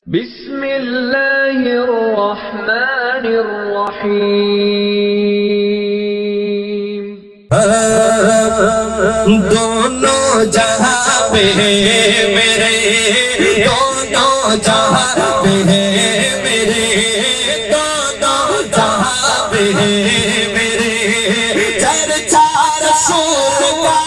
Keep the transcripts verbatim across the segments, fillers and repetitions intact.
بسم اللہ الرحمن الرحیم دونوں جہاں پہ میرے دونوں جہاں پہ میرے دونوں جہاں پہ میرے چرچا رسول کا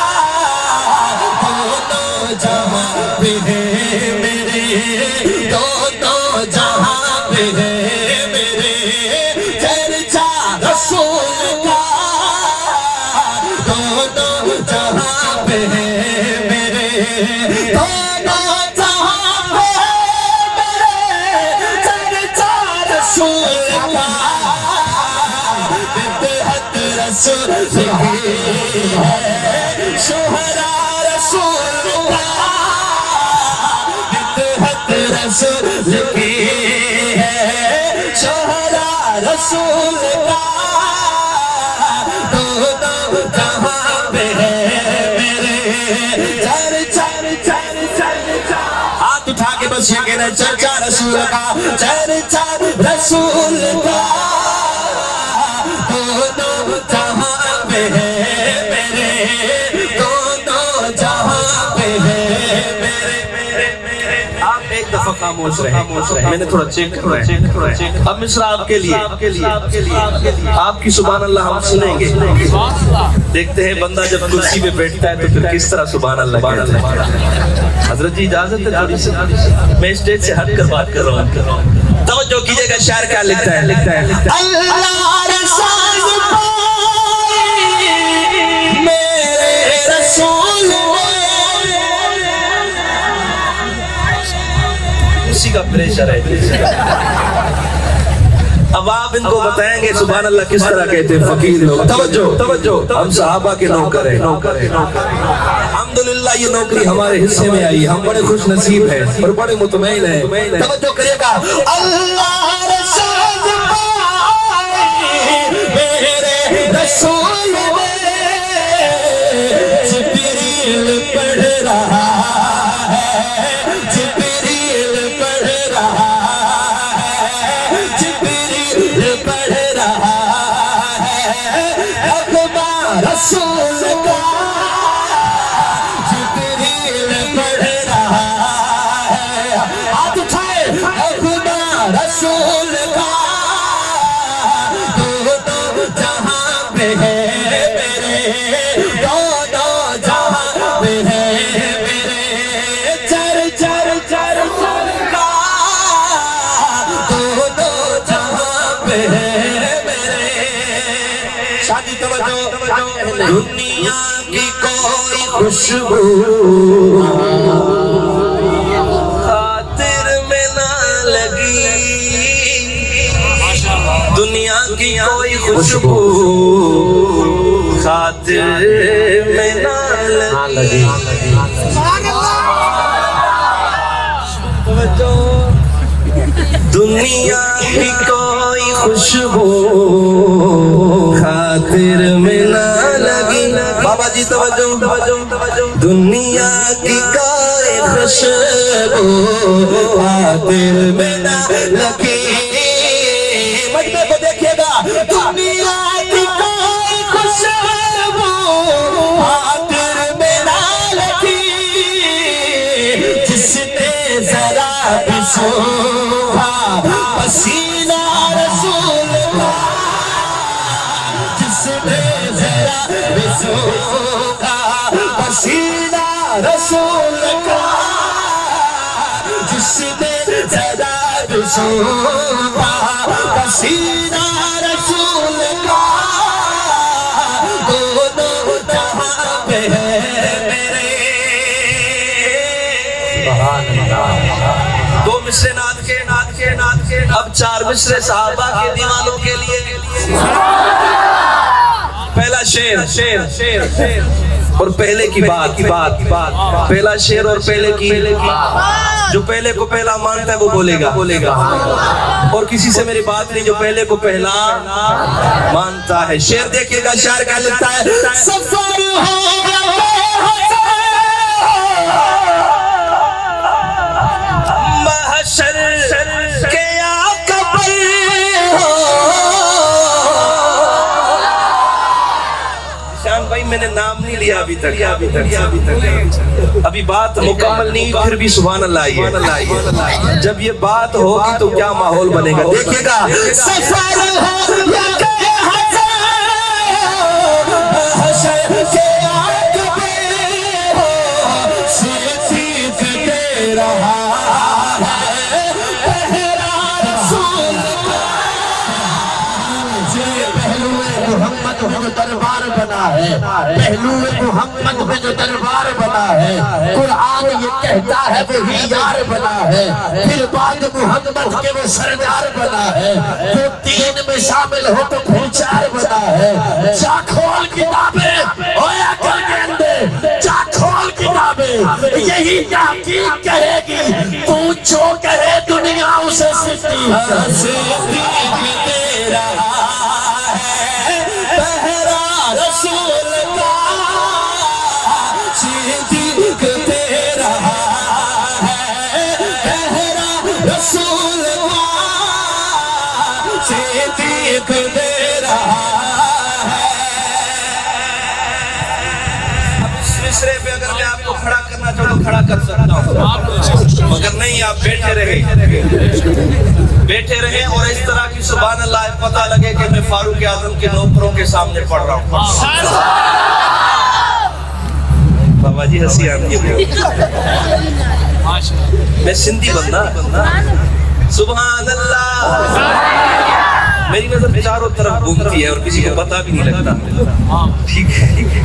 دونوں جہاں پہ میرے دونوں جہاں پہ میرے چرچا رسول کا دونوں جہاں پہ میرے دونوں جہاں پہ میرے چرچا رسول کا بدعت رسول کی ہے شہرا رسول کا بدعت رسول کی ہے شہرا رسول کا دونوں جہاں پہ میرے چرچا چرچا ہاتھ اٹھا کے بس یہ کہنا چرچا رسول کا چرچا رسول کا دونوں جہاں پہ میرے دونوں جہاں پہ میرے آپ ایک دفعہ خاموش رہے میں نے تھوڑا چیک کرنا ہے اب مصرع آپ کے لیے آپ کی سبحان اللہ ہم سنیں گے دیکھتے ہیں بندہ جب کرسی پہ بیٹھتا ہے تو پھر کس طرح سبحان اللہ کہتا ہے حضرت جی اجازت ہے تھوڑی سی میں اسٹیج سے ہٹ کر بات کر رہا ہوں توجہ کیجئے گا شاعر کیا لکھتا ہے اللہ رسول میرے رسول اسی کا پریشر ہے اب آپ ان کو بتائیں گے سبحان اللہ کس طرح کہتے ہیں فقیر لوگ توجہ توجہ ہم صحابہ کے نوکر ہیں الحمدللہ یہ نوکری ہمارے حصے میں آئی ہم بڑے خوش نصیب ہیں اور بڑے مطمئن ہیں توجہ کریے گا اللہ رسول میرے رسول جبریل پڑھ رہا ہے جبریل پڑھ رہا ہے جبریل پڑھ رہا ہے اکبر رسول کا جبریل پڑھ رہا ہے ہاتھ اٹھائے اکبر رسول کا دونوں جہاں پہ ہے میرے دونوں جہاں پہ ہے میرے چر چر چر کا دونوں جہاں پہ ہے میرے شادی توجہ دنیا کی کوئی خوشبو خاطر میں نہ لگی دنیا کی کوئی خوشبو خاطر میں نہ لگی دنیا کی کوئی خوشبو خاطر میں نہ لگی بابا جی توجہ دنیا کی کوئی خوشبو خاطر میں نہ لگی مجمع کو دیکھئے گا دنیا کی کوئی خوشبو خاطر میں نہ لگی جس نے ذرا بھی سوکھا پسینہ رسول کا جس نے ذرا بھی سوکھا پسینہ رسول کا جس نے ذرا بھی سوکھا پسینہ رسول کا دونوں جہاں پہ ہے میرے دو مصرے نعت کے نعت کے نعت کے اب چار مصرے صحابہ کے دیوانوں کے لیے پہلا شعر شعر شعر اور پہلے کی بات بات پہلا شعر اور پہلے کی جو پہلے کو پہلا مانتا ہے وہ بولے گا بولے گا اور کسی سے میری بات نہیں جو پہلے کو پہلا مانتا ہے شعر دیکھئے گا شاعر کیا لکھتا ہے سفر ہو محشر لیا ابھی تک ابھی بات مکمل نہیں پھر بھی سبحان اللہ آئیے جب یہ بات ہوگی تو کیا ماحول بنے گا دیکھیے گا سفر ہو یا کہ حشر کے آگ میں ہو سیخ دے رہا ہے پہلا رسول محمد میں جو دربار بنا ہے پہلو محمد میں جو دربار بنا ہے قرآن یہ کہتا ہے وہی یار بنا ہے پھر بعد محمد کے وہ سردار بنا ہے جو تین میں شامل ہو تو پھر چار بنا ہے جا کھول کتابیں اویا کر کے اندے جا کھول کتابیں یہی تحقیق کہے گی تو جو کہے دنیا اسے صدیق صدیق دے رہا رسول کا صدیق دے رہا ہے پہرا رسول کا صدیق دے رہا ہے اب اس مصرے پہ اگر میں آپ کو کھڑا کرنا چاہوں تو کھڑا کر سکتا ہوں مگر نہیں آپ بیٹھے رہے بیٹھے رہیں اور اس طرح کی سبحان اللہ پتہ لگے کہ میں فاروق اعظم کے نوکروں کے سامنے پڑھ رہا ہوں بابا جی ہنسی آنگی میں سندھی بندہ سبحان اللہ میری نظر چاروں طرف گھومتی ہے اور کسی کو پتہ بھی نہیں لگتا ٹھیک ہے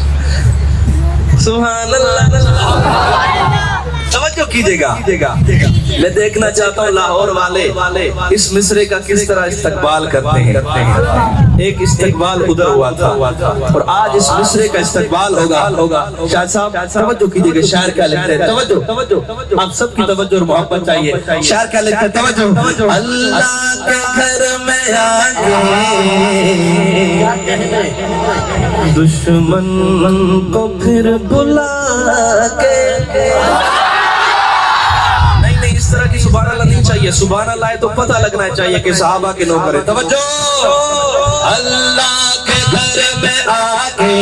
سبحان اللہ توجہ کیجئے گا میں دیکھنا چاہتا ہوں لاہور والے اس مصرے کا کس طرح استقبال کرتے ہیں ایک استقبال ادھر ہوا تھا اور آج اس مصرے کا استقبال ہوگا شاہ صاحب توجہ کیجئے گا شاعر کیا لکھتے ہیں توجہ آپ سب کی توجہ اور محبت چاہیے شاعر کیا لکھتے ہیں توجہ اللہ کے گھر میں آگے دشمن کو پھر بلا کے اس طرح کی سبحان اللہ نہیں چاہیے سبحان اللہ ہے تو پتہ لگنا چاہیے کہ صحابہ کے نوکر ہیں توجہ اللہ کے گھر میں آگے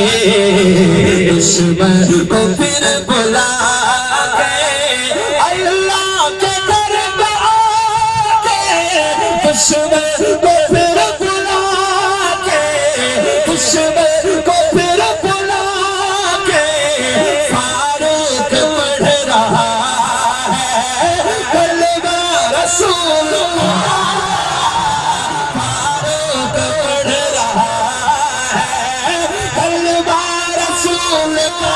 دشمن کو پھر بلا کے اللہ کے گھر میں آگے دشمن کو پھر بلا کے دشمن کو پھر بلا کے فاروق پڑھ رہا رسول فاروق پڑھ رہا ہے کلمہ رسول کا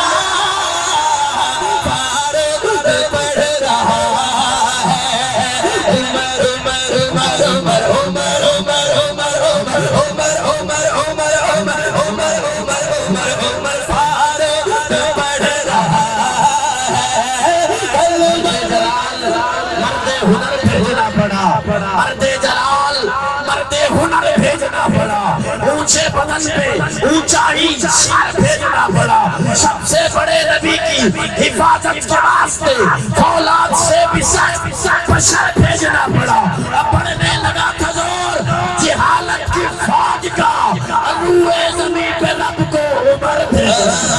فاروق پڑھ رہا ہے عمر عمر عمر عمر عمر عمر عمر عمر عمر عمر عمر عمر عمر عمر عمر فاروق پڑھ رہا ہے کلمہ ہنر بھیجنا پڑا مرد جلال مرد ہنر بھیجنا پڑا اونچے بدن پہ اونچائی شان بھیجنا پڑا سب سے بڑے نبی کی حفاظت کے واسطے اولاد سے بھی سخت بشر بھیجنا پڑا اب بڑھنے لگا تھا زور جہالت کی فوج کا روئے زمین پہ رب کو عمر بھیجنا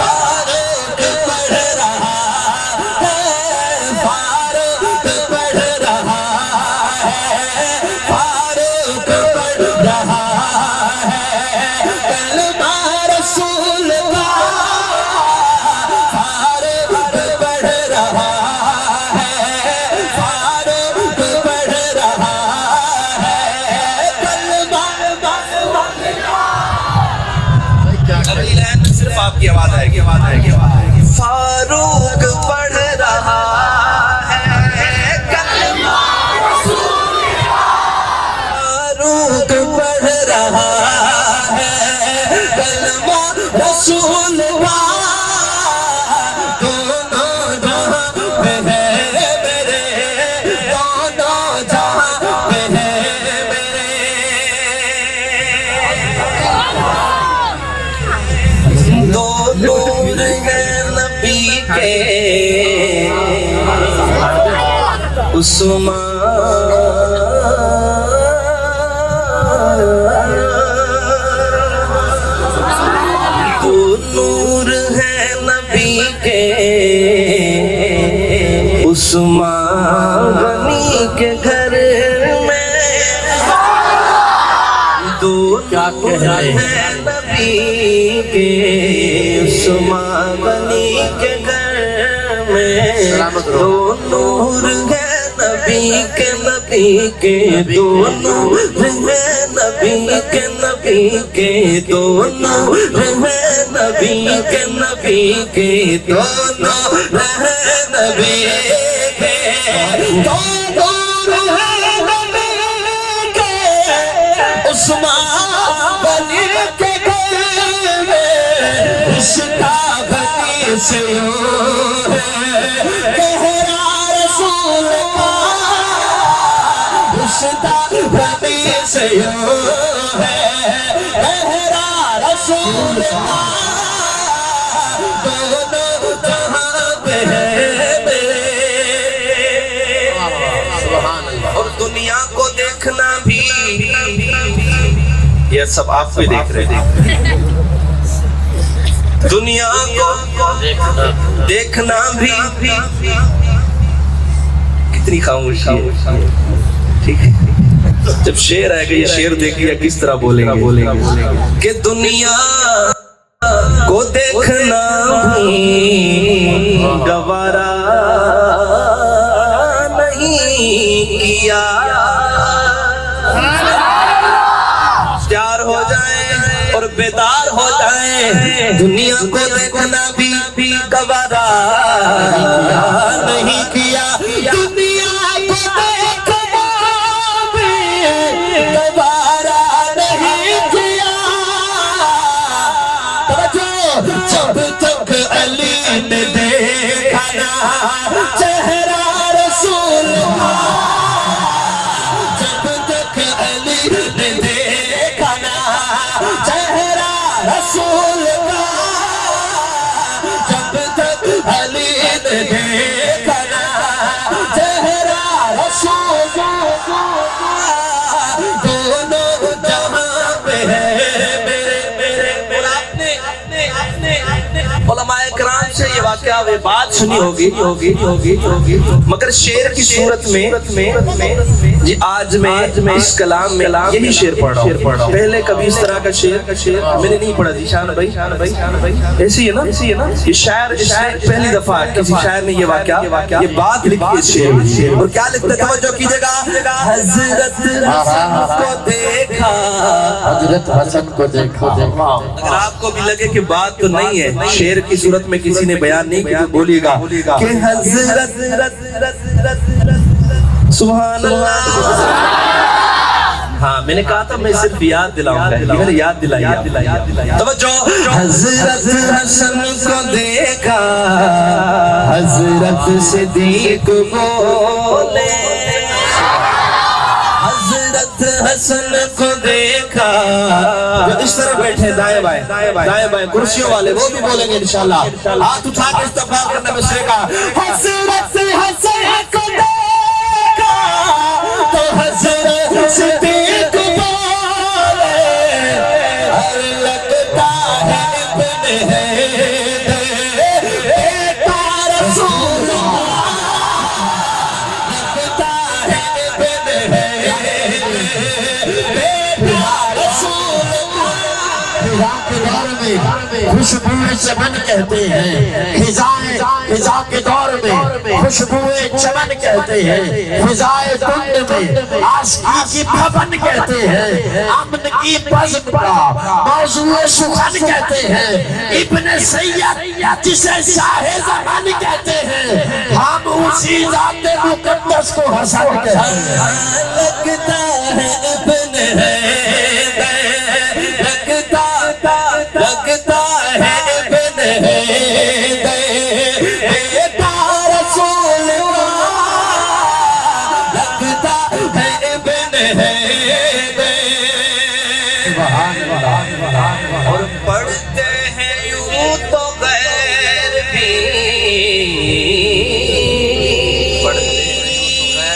کی آواز آئے گی آواز آئے گی فاروق پڑھ رہا ہے کلمہ رسول فاروق پڑھ رہا ہے کلمہ رسول دونوں جہاں میں ہے میرے دونوں جہاں میں ہے میرے دو نور ہیں نبی کے عثمان دو نور عثمان غنی کے گھر میں دونوں ہیں نبی کے، عثمان غنی کے گھر میں دو نور ہیں نبی کے، نبی کے دونوں ہیں نبی کے، نبی کے دونوں ہیں نبی کے، نبی کے دونوں ہیں نبی کے، دونوں ہیں نبی کے، عثمان غنی کے گھر میں رشتہ غنی سے یوں ہے، کہرا رسول رشتہ غنی سے یوں ہے، کہرا رسول دونوں جہاں پہ ہے میرے، اور دنیا کو دیکھنا بھی، یہ سب آپ بھی دیکھ رہے ہیں، دنیا کو دیکھنا بھی، کتنی خاموشی ہے، ٹھیک ہے، جب شعر آئے گا یہ شعر دیکھیے کس طرح بولیں گے کہ دنیا کو دیکھنا بھی گوارا نہیں کیا، تیار ہو جائیں اور بیدار ہو جائیں، دنیا کو دیکھنا بھی گوارا نہیں کیا، دنیا کو دیکھنا بھی گوارا نہیں کیا، جب تک علی نے دیکھا نا چہرہ رسول، جب تک علی نے دیکھا نا چہرہ رسول کا، جب تک علی نے دیکھا نا چہرہ رسول کا، دونوں جہاں پہ ہے میرے، اور آپ نے علماء کرام سے یہ واقعہ وہ بات سنی ہوگی ہوگی ہوگی ہوگی مگر شعر کی صورت میں جی آج میں اس کلام میں یہی شعر پڑھ رہا ہوں، پہلے کبھی اس طرح کا شعر میں نے نہیں پڑھا جی شان بھائی، ایسی ہے نا، ایسی ہے نا، یہ شاعر پہلی دفعہ کسی شاعر نے یہ واقعہ یہ بات لکھی اس شعر میں، اور کیا لکھتا ہے توجہ کیجئے گا، حضرت حسن کو دیکھا، حضرت حسن کو دیکھا، اگر آپ کو بھی لگے کہ بات تو نہیں ہے شعر کی صورت میں کسی نے بیان نہیں کیا، بولیے گا کہ حضرت سبحان اللہ، ہاں میں نے کہا تھا میں صرف یاد دلاؤں گا، میں نے یاد دلائی، توجہ، حضرت حسن کو دیکھا، حضرت صدیق بولے، حضرت حسن کو دیکھا، جو اس طرح بیٹھے دائیں بائیں دائیں بائیں کرسیوں والے وہ بھی بولیں گے انشاءاللہ، ہاتھ اٹھا کے استغفار کرنا مشرے کا، حضرت حسن کو دیکھا تو حضرت صدیق بولے، اور لگتا ہے ابن ہے بیٹا رسول اللہ، لگتا ہے ابن ہے بیٹا رسول اللہ، کے دور میں خوشبوئے چمن کہتے ہیں، خزاں کے دور میں خوشبوئے چمن کہتے ہیں، فضائے کنڈ میں آشکی کی بھون کہتے ہیں، امن کی بزم کا موضوع سخن کہتے ہیں، ابن سید جسے شاہ زمان کہتے ہیں، ہم اسی ذات مقدس کو حسن کہتے ہیں، لگتا ہے ابن ہے لگتا لگتا ہے ابن ہے بیٹا رسول اللہ، لگتا ہے ابن ہے، اور پڑھتے ہیں یوں تو غیر بھی، پڑھتے ہیں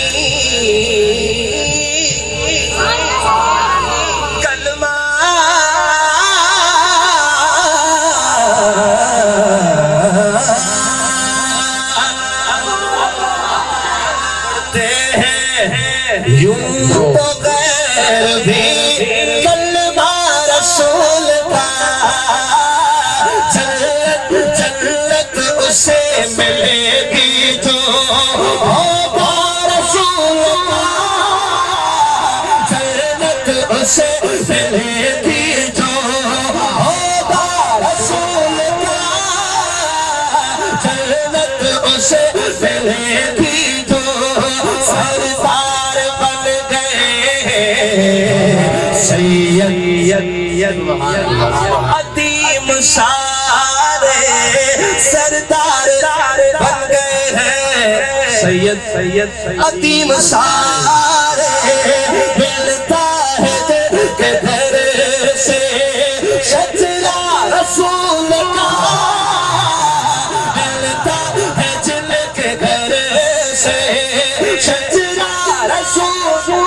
کلمہ یوں تو غیر بھی کلمہ رسول کا جنت جنت اسے ملے گی جو ہوگا رسول کا جنت اسے ملے گی جو ہوگا رسول کا جنت اسے ملے گی جو سردار بن گئے سید عظیم سارے سردار بن گئے ہیں سید سید عظیم سارے ملتا ہے جن کے گھر سے شجرہ رسول کا ملتا ہے جن کے گھر سے شجرہ رسول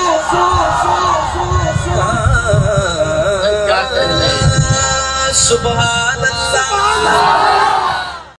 سبحان اللہ